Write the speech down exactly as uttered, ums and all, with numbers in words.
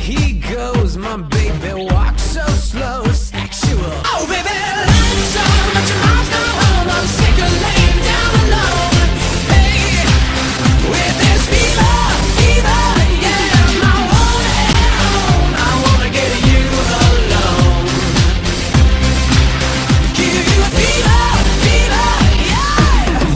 he goes. My baby walks so slow, sexual. Oh baby, life's so much your mom's not home. I'm sick of laying down alone.